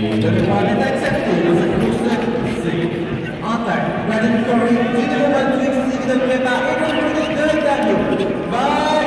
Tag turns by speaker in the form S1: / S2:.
S1: Le départ est accepté dans cette course. C'est en tête. La victoire du numéro 26 qui se prépare et continue de Dario.